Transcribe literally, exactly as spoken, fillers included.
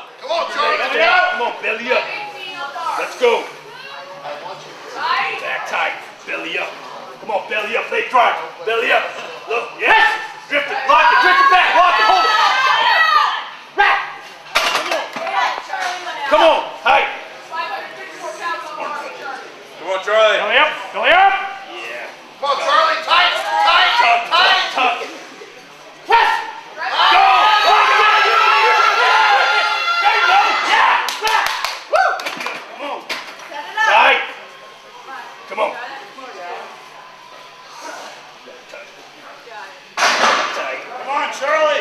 Come on, Charlie. Belly up. Come on, belly up. Let's go. Back tight. Belly up. Come on, belly up. Late drive. Belly up. Look. Yes. Drift it. Lock it. Drift it back. Lock it. Hold it. Back. Come on. Tight. Come on, Charlie. Belly up. Belly up. Yeah. Come on, Charlie. Tight. Tight. Tuck. Tight. Tuck. Tuck. Press. Go. There you go. Yeah. Back. Woo. Come on. Tight. Come on. Tight. Come on, Charlie.